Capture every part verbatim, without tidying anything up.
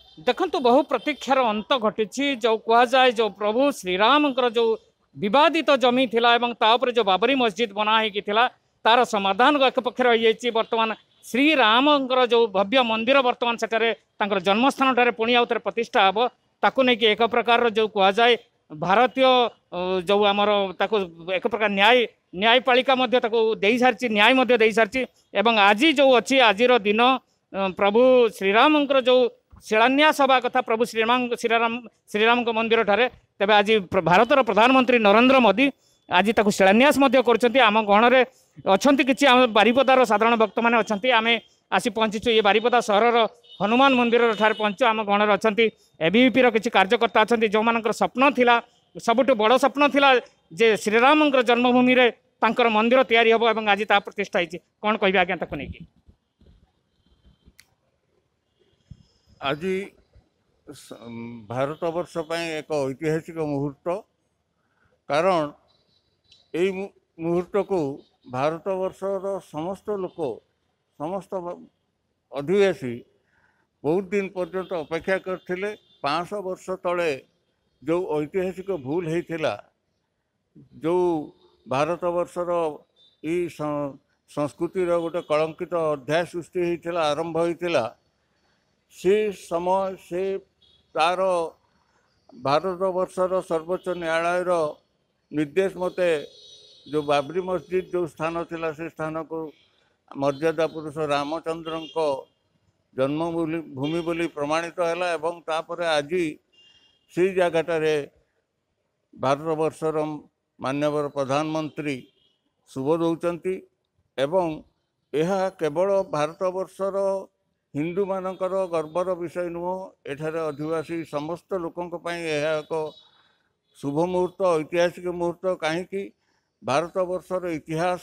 देखंतु बहु प्रतीक्षार अंत घटी जो कह जाए जो प्रभु श्रीराम जो विवादित जमी थिला एवं तापर जो बाबरी मस्जिद बना ही तार समाधान एक पक्ष रही बर्तमान श्रीराम जो भव्य मंदिर बर्तमान सेठारे जन्मस्थान ठारे पुणी आउ प्रतिष्ठा हम ताकू नहीं एक प्रकार जो कह जाए भारतीय जो आमर ताकू एक प्रकार न्याय न्यायपालिका दे सारी न्याय दे सारी एवं आज जो अच्छी आज दिन प्रभु श्रीराम जो शिलान्यास हवा कथा प्रभु श्रीराम श्रीराम श्रीराम मंदिर ठारे तेबे आज भारतर प्रधानमंत्री नरेंद्र मोदी आज ताकू शिलान्यास आम गणरे अच्छा कि बारिपदार साधारण भक्त मैंने अच्छा आम आसी पहुँचीचु ये बारिपदा सहर हनुमान मंदिर ठारे पहुँचु आम गणर अच्छा एबीवीपी किसी कार्यकर्ता अच्छा जो मान स्वप्न थिला सबुठ बड़ स्वप्न थिला जे श्रीराम जन्मभूमि रे तांकर मंदिर तैयारी हबो एवं आज ता प्रतिष्ठा होइछि कोन कहबे आज्ञा ताको नेकी आज भारत वर्ष एक ऐतिहासिक मुहूर्त कारण यही मुहूर्त को भारत वर्षर समस्त लोक समस्त अधिवासी बहुत दिन पर्यंत अपेक्षा करथिले पाँच सौ वर्ष तले जो ऐतिहासिक भूल होता जो भारत वर्षर ई संस्कृतिर गोटे कलंकित अध्याय सृष्टि होता आरंभ होता से समय से तार भारत वर्षर सर्वोच्च न्यायालय निर्देश मते जो बाबरी मस्जिद जो स्थान थिला से स्थान को मर्यादा पुरुष रामचंद्र जन्मभूमि बोली प्रमाणित है एवं तापर आज से जगटार भारत वर्षर माननीय प्रधानमंत्री शुभ दौरान एवं यह केवल भारत वर्षर हिंदू मानकर गर्वर विषय नुह एठार अधिवासी समस्त लोकों एक शुभ मुहूर्त ऐतिहासिक मुहूर्त कहीं भारत वर्षर इतिहास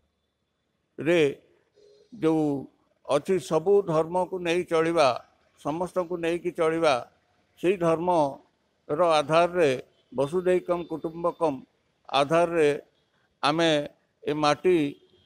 रे जो अच्छी सबू धर्म को नहीं चलवा समस्त को नहीं चलवा से धर्म रो आधार रे वसुधैकम कुटुंबकम आधार रे आमे ए माटी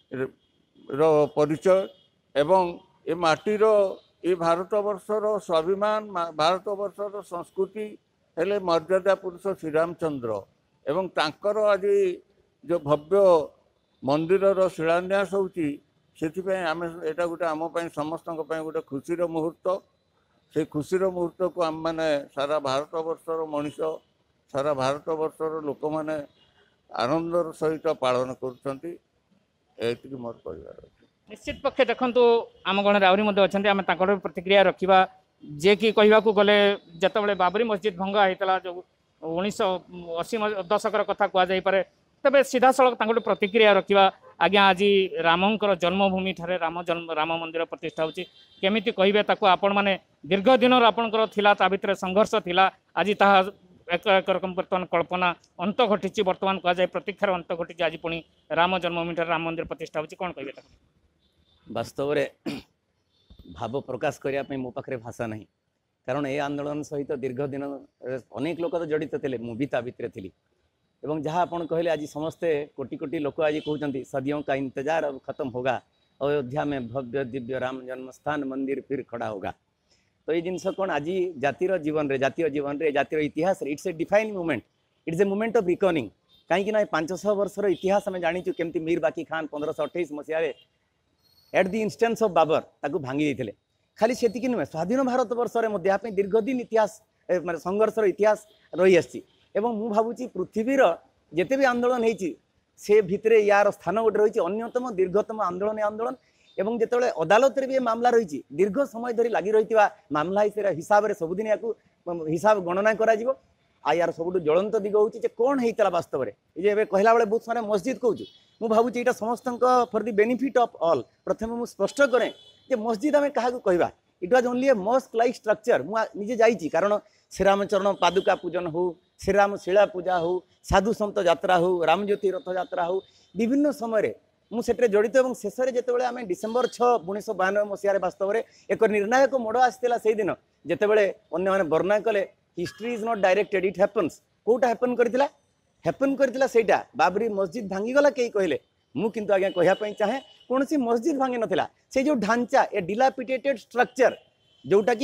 रो परिचय एवं ए माटीर ये भारत वर्षर स्वाभिमान भारत वर्षर संस्कृति हेले मर्यादा पुरुष श्रीरामचंद्र एवं तांकर आज जो भव्य मंदिर शिलान्यास होची से आम एटा गोटे आम समस्त गोटे खुशीर मुहूर्त से खुशीर मुहूर्त को आम मैंने सारा भारत वर्षर मनीष सारा भारत वर्षर लोक मैंने आनंदर सहित पालन कर मोर कहबार निश्चित पक्षे देखु आम गण आहरी अच्छा आम प्रतिक्रिया रखा जे कि कहवाक गले जिते बाबरी मस्जिद भंगा होता जो उन्नीस अशी दशकर कथा कहुपे तेज सीधा सड़क प्रतिक्रिया रखा आज्ञा आज रामंकर जन्मभूमि ठारे राम जन्म राम मंदिर प्रतिष्ठा होची केमिति कहिबे ताको आपण माने दीर्घ दिन आपणकर थिला ता भितर संघर्ष थिला आज ताहा एक एक रकम बर्तमान कल्पना अंत घटी बर्तमान कह जाए प्रतीक्षार अंत घटी आज पुणी राम जन्मभूमि ठारे राम मंदिर प्रतिष्ठा होची कोन कहिबे ताको वास्तव रे भाव प्रकाश करने मो पाखे भाषा नहीं कारण ये आंदोलन सहित दीर्घ दिन अनेक लोक तो जड़ित थे मुझे ता भितर थी एवं जहाँ आप कहले आज समस्ते कोटि कोटि लोक आज कहते सदियों का इंतजार अब खत्म होगा अयोध्या में भव्य दिव्य राम जन्मस्थान मंदिर फिर खड़ा होगा तो ये जिनस कौन आज जातिर जीवन रे जातीय जीवन रे जातिर इतिहास it's a define moment it's a moment of recording कहीं पांच सौ वर्षर इतिहास आम जाचु केमती मीर बाकी खान पंद्रह अठाईस मसीह at the instance of Babur ताकू भांगी देते खाली सेतिकी नुहे स्वाधीन भारत वर्ष में दीर्घ दिन इतिहास माने संघर्षर इतिहास रही आसी एवं मु भावुची पृथ्वीर जिते भी आंदोलन होती से भितर यार स्थान गोटे रही अन्यतम दीर्घतम आंदोलन आंदोलन एवं जिते अदालत भी मामला रही दीर्घ समय धरी लगी रही मामला हिसाब से सबुदिन या हिसाब गणना करा आ यार सब ज्वलंत दिग हूँ कौन होता वास्तव में ये कहला बेले बहुत सारे मस्जिद कहूँ मु भावुची यहाँ समस्त for the benefit of all प्रथम मुझे स्पष्ट करें जे मस्जिद आम क्या कहवा it was only a mosque like structure मुझे जाइए कारण श्रीरामचरण पादुका पूजन हो श्रीराम शिला पूजा हो साधु सन्त यात्रा हो रामज्योति रथ यात्रा हो विभिन्न समय मुझे जड़ित और शेष में जिते आम डिसेम्बर छः उन्नीस बयानबे मसीह वास्तव में एक निर्णायक मोड़ आसाला से दिन जिते अन्य वर्णना कले history is not directed it happens कोटा हैपन करथिला हैपन करथिला सेटा बाबरी मस्जिद भांगीगला कई कहले मु किंतु आज्ञा कहवाई चाहे कौन सी मस्जिद भांगी नाला से जो ढांचा ए डिलापिटेटेड स्ट्रक्चर जोटा कि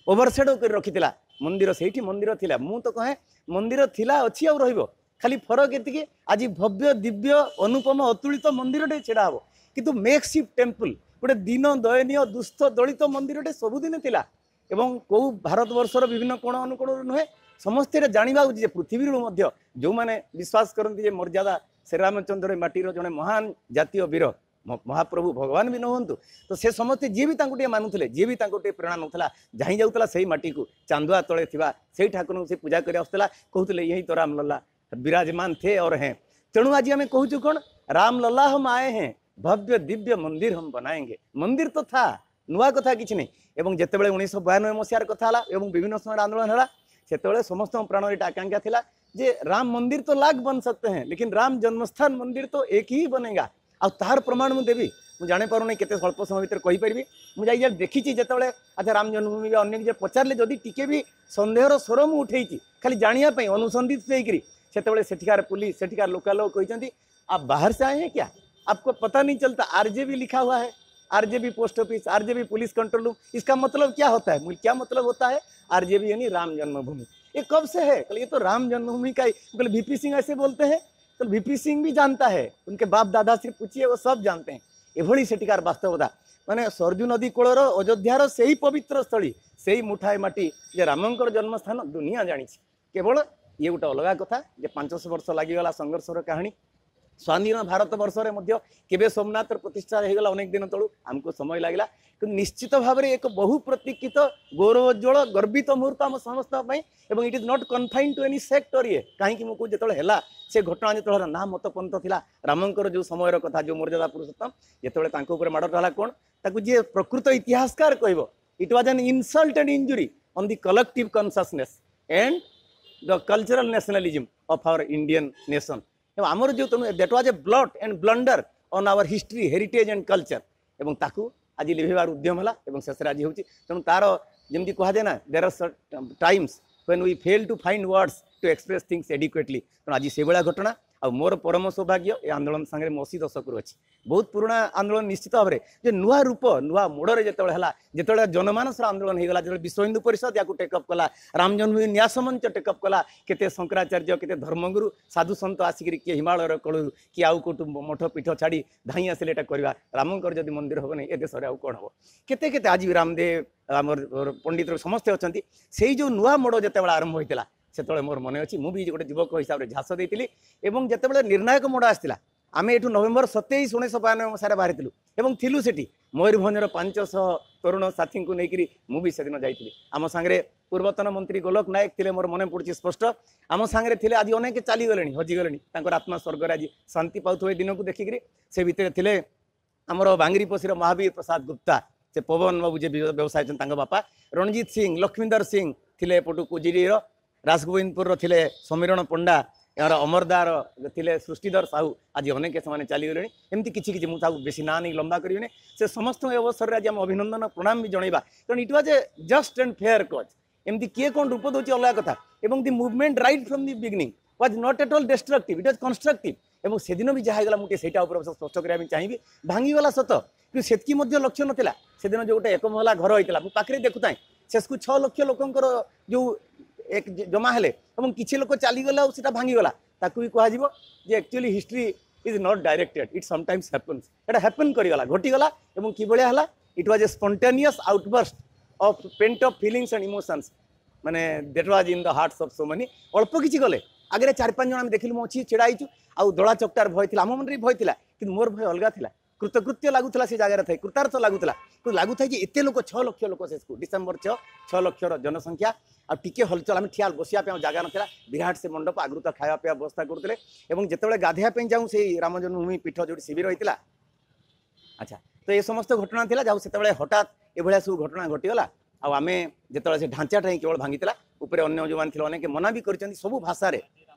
ओवरसेडो कर रखिथिला मंदिर सेठी मंदिर थिला मु तो कहे मंदिर थिला अछि और रहिबो खाली फरक एतिके आज भव्य दिव्य अनुपम अतुलित मंदिर टे छेड़ा हबो किंतु मेकशिफ्ट टेम्पल गोटे दिन दयनीय दुस्थ दलित मंदिर टे सबुदिन थिला एवं कौ भारत वर्षर विभिन्न कोण अनुकोण नुहे समस्ते जानवा उचित पृथ्वी मध्य जो मैंने विश्वास करती जे मर्यादा श्रीरामचंद्र माटीर जड़े महान जातीय वीर महाप्रभु भगवान भी नहतु तो से समस्ते जी भी टे मानुले जी भी टे प्रेरणा नौला जाई जाऊला से माटी को चांदुआ तले थिबा से ठाकुर से पूजा कर आसला कहते यही तो राम लल्ला विराजमान थे और हैं तेणु आज आम कहूँ कौन राम लल्ला हम आए हैं भव्य दिव्य मंदिर हम बनाएंगे मंदिर तो था नुआ कथा किसी नहीं एवं जितेबाला उन्नीस बयानबे मसीहार कथा एवं विभिन्न समय आंदोलन है से समस्त प्राण एक आकांक्षा थिला जे राम मंदिर तो लाख बन सकते हैं लेकिन राम जन्मस्थान मंदिर तो एक ही बनेगा आ तार प्रमाण मुझे देवी मुझे जाने पार नहीं केते स्वल्प समय भर कहीपरि मुझे देखी जितेबाला अच्छा राम जन्मभूमि अनेक पचारे जदि टीके भी सन्देहर स्वर मुझे उठे खाली जानापी अनुसंधित होकर से सेठिकार पुलिस सेठिकार लोकल लोग कहते आप बाहर से आए हैं क्या आपको पता नहीं चलता आरजेबी लिखा हुआ है RJB post office RJB police control room इसका मतलब क्या होता है क्या मतलब होता है आरजेबी यानी राम जन्मभूमि ये कब से है ये तो राम जन्मभूमि का ही वीपी सिंह ऐसे बोलते हैं तो वीपी सिंह भी जानता है उनके बाप दादा से पूछिए वो सब जानते हैं एभली सेठिकार वास्तवता माने सरजू नदी कूलर अयोध्यार से ही पवित्र स्थली से ही मुठाए माटी जे रामंकर जन्मस्थान दुनिया जानी केवल ये गोटे अलग कथा जे पांचश वर्ष लगिगला संघर्षर कहानी स्वाधीन भारत वर्ष में केवे सोमनाथ प्रतिष्ठा होगा अनेक दिन तलू आमको समय लगला कि निश्चित भाव में एक बहु प्रतीक्षित गौरवोज्वल गर्वित मुहूर्त आम समस्त it is not confined to any sector ये कहीं मुझे जो है से घटना जो ना मतपंथ था रामंकर जो समय कथा जो मर्यादा पुरुषोत्तम जो माड़ रहा कौन ताकू जी प्रकृत इतिहासकार कह it was an insult and injury on the collective consciousness and the cultural nationalism of our Indian nation आमर जो तुम that was a blot and blunder on our history heritage and culture एवं ताकू आज लिभेबार उद्यम है और शेष आज हो तेणु तार जमी कहुए ना there are times when we fail to find words to express things adequately तेणु आज से भाया घटना आ मोर परम सौभाग्य ये आंदोलन सागर मैं अशी दशक अच्छी बहुत पुराना आंदोलन निश्चित भाव में जो नुआ रूप नुआ मोड़े जो है जो जनमानस आंदोलन होगा जो विश्व हिंदू परिषद या टेकअप कला राम जन्मभूमि न्यास मंच टेकअप कला केते शंकराचार्य केते धर्मगुरु साधु सन्त आसिक किए हिमालय कलू कि आउ कौटू मठ पीठ छाड़ी धाई आसिले करवा रामंकर जदि मंदिर हम नहीं ए देश में कौन हम केते केते आज रामदेव आमर पंडित समस्ते अच्छा से जो नुआ मोड़ जो आरंभ होता से मोर मन अच्छी मुझे गोटे युवक हिसाब से झास देती और जिते निर्णायक मोड़ आसाला आम यू नवेम्बर सतैश उन्नीस बयानबे मसीह बाहर थिलु थिलु सेठी मयूरभंजर पांचश तरुण साथी को लेकर मुझे से दिन जाइली आम सांगे पूर्वतन मंत्री गोलक नायक थे मोर मन पड़ी स्पष्ट आम सांगे थे आज अनेक चलीगले हजिगले आत्मा स्वर्ग आज शांति पाऊे दिन को देखिक से भितर थे आमर बांगरीपोशीर महावीर प्रसाद गुप्ता से पवन बाबू जे व्यवसाय बापा रणजीत सिंह लक्ष्मींदर सिंह थे एपटू कुजिरी राजगोविंदपुर थे समीरण पंडा यार अमरदार थे सृष्टिधर साहू आज अनेक से चलीगले एमती किसी मुझे बेसी ना नहीं लंबा करें से समस्त अवसर में आज आम अभिनंदन प्रणाम भी जनवा कारण it was a just and fair cause एमती किए कौन रूप दूसरी अलग कथा और the movement right from the beginning was not at all destructive it was constructive और से दिन भी जहाँ होगा मुझे सहीटा स्पष्ट करने चाहिए भांगीगला सत कि सेतकी लक्ष्य नाला से दिन जो गोटे एक महला घर होता है पाखे देखुता शेष को छः लक्ष लोकंर जो एक जमा हेले और किसी लोक चलीगला और भांगीगला ताकू भी कह actually history is not directed it sometimes happens एटा हैपेन करिगला घटीगला और कि भाया it was a spontaneous outburst of pent of feelings and emotions माने that was in the hearts of so many अल्प किसी गले आगे चार पांच जन देखिलु मो अच्छी छिड़ाई आउ दड़ा चकटार भय थी आम मन भय थी कि मोर भय अलग था कृतकृत्य लगुला से जगह थे कृतार्थ लगुला लगुता कि एत लोक छः लक्ष लोक शेष को डिसेम्बर छः छः लक्षर जनसंख्या आ टिके हलचल आम ठिया बसिया जगह ना विराट से मंडप आगु तो खाया पीवा व्यवस्था करते जिते गाधेया जाऊँ से राम जन्मभूमि पीठ जो शिविर होता अच्छा तो ये समस्त घटना था जाऊ से हठात ये सब घटना घटीगला आम जो से ढांचाटा ही केवल भांगी उपरे अन्य जो थे अनेक मना भी कर सब भाषा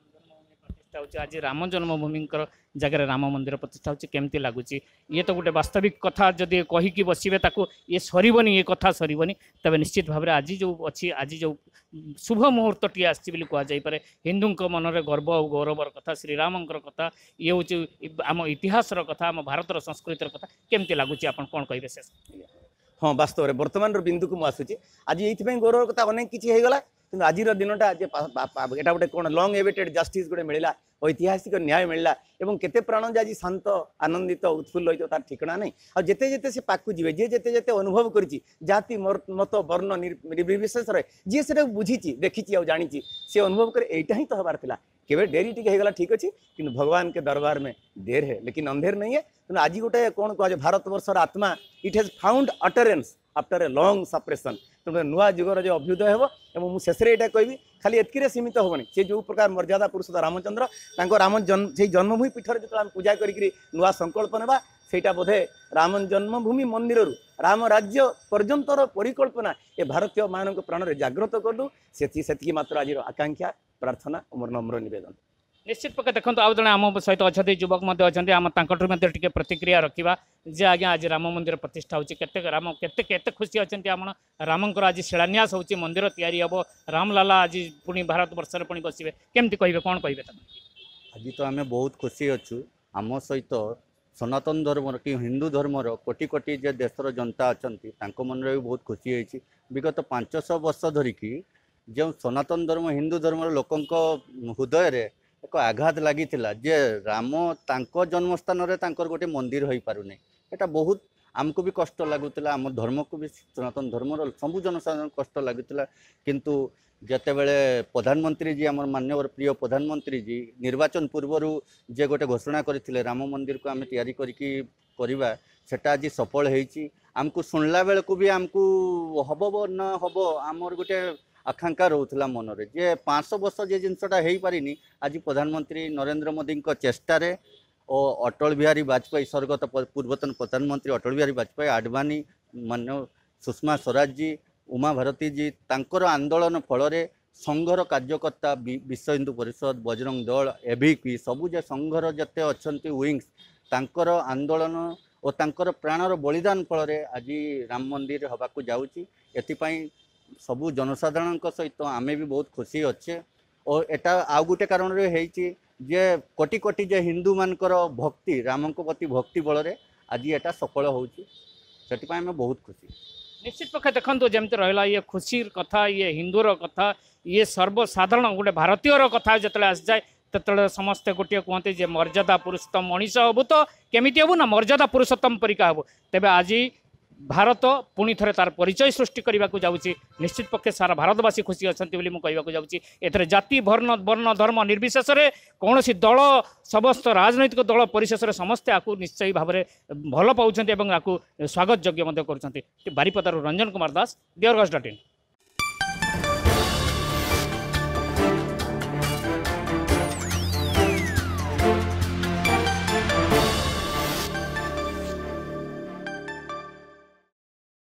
प्रतिष्ठा आज राम जन्मभूमि जगह राम मंदिर प्रतिष्ठा होची केमती लगुच ये तो गोटे वास्तविक कथा जदि कहीकि बसवे ताको ये सरबनी ये कथा सरबनी तबे निश्चित भाव में आज जो अच्छी आज जो शुभ मुहूर्तटी आसी कहुपर हिंदू मन में गर्व और गौरवर कथा श्रीरामंकर कथा ये हूँ आम इतिहासर कथा आम भारतर संस्कृतिर कथा केमती लगुच आप कौन कहे शेष हाँ वास्तव में बर्तमान बिंदु को मुझे आज ये गौरव कथा अनेक किसी होगला कि आज दिनटा यहाँ गोटे कौन लंग एवेटेड जस्टिस गोटे मिलला ऐतिहासिक न्याय मिलला एवं केते प्राण जे आज शांत आनंदित उत्फुल्ल होता तार ठिकना नहीं आ जेते जेते से पाकु जीवे जे जेते जेते अनुभव करिछि जाति मत वर्ण निर्विशेष रे जे सेटा बुझीछि देखिछि आ जानिछि से अनुभव करे एटा ही तो हबार थिला केवे डेरी टिके हेगला ठीक अछि किंतु भगवान के दरबार में देर है लेकिन अंधेर नहीं है तो आज गोटे कौन कह भारत वर्षर आत्मा it has found utterance after a long suppression तो नुआ जुगर जो अभ्युदय हो शेष यहाँ कहबी खाली एतकी सीमित हेनी से जो प्रकार मर्यादा पुरुषोत्तम रामचंद्र तांको राम जन्म से जन्मभूमि पीठ जो पूजा करी नुआ संकल्प नेबा सेटा बोधे राम जन्मभूमि मंदिर राम राज्य पर्यंतर परिकल्पना ए भारतीय मान प्राण में जागृत कलु से मात्र आज आकांक्षा प्रार्थना मोर नम्र निवेदन निश्चित पक्ष देखो आउ जड़े आम सहित अच्छा युवक अच्छा आम टे प्रतिक्रिया रखा जे आज्ञा आज राम मंदिर प्रतिष्ठा होते राम केते केते खुशी अच्छा आम रामंकर आज शिलान्यास होची मंदिर तैयारी हम रामलाला आज पुणी भारत वर्ष पुणी बसवे केमती कहे कौन कहे आज तो आम बहुत खुशी अच्छु आम सहित सनातन धर्म कि हिंदू धर्मर कोटि कोटि जे देशर जनता अच्छा मन भी बहुत खुशी होती विगत पांचश वर्ष धरिकी जो सनातन धर्म हिंदू धर्म लोकों हृदय रे एक आघात लगी जे राम तांको जन्मस्थान रे तांकर गोटे मंदिर हो पारुनी एटा बहुत आमको भी कष्ट लगुला आम धर्म को भी सनातन धर्म सबू जनसाधारण कष्ट लगुला किंतु जते बेले प्रधानमंत्री जी आम माननीय प्रिय प्रधानमंत्री जी निर्वाचन पूर्वर जे गोटे घोषणा करथिले राम मंदिर को आम तैयारी करिकी करबा सेटा आज सफल होईची आमको सुनला बेल को भी आमको हबो न हबो आमर गोटे आकांक्षा रोला मनरे जे पाँच सौ वर्ष जे जिनसटा हो पारिनी आज प्रधानमंत्री नरेंद्र मोदी चेष्टार और अटल बिहारी वाजपेयी स्वर्गत पूर्वतन प्रधानमंत्री अटल बिहारी वाजपेयी आडवाणी मान्य सुषमा स्वराज जी उमा भारती जी तांकर आंदोलन फल संघर कार्यकर्ता विश्व हिंदू परिषद बजरंग दल एभिपी सबू जे संघर जते अच्छी विंग्स तांकर आंदोलन और तांकर प्राणर बलिदान फल आज राम मंदिर हवाक जाऊँगी एथिपाई सबू जनसाधारण सहित आमे भी बहुत खुशी अच्छे और एटा आउ गोटे कारण जे कोटि कोटि जे हिंदू मानकर भक्ति राम प्रति भक्ति बल आज एटा सफल होची आमे बहुत खुशी निश्चित पक्ष देखो जमती रहा ये खुशी कथा ये हिंदूर कथा ये सर्वसाधारण गोटे भारतीयर कथा जो आसी जाए तो समस्ते गोटे कहते जे मर्यादा पुरुषोत्तम मनीष हबु तो केमिति हबु ना मर्यादा पुरुषोत्तम परिका हबु तेबे आज भारत पुणी थे तार परिचय सृष्टि करने को जाऊँगी निश्चित पक्षे सारा भारतवासी खुशी अच्छा कहवाक जाऊँगी एथरे जाति वर्ण वर्ण धर्म निर्विशेष कौन दल समस्त राजनैतिक दल परिशेष समस्ते आपको निश्चय भाव में भल पाँच स्वागत योग्य कर बारिपदार रंजन कुमार दास दियरगंज डॉट इन।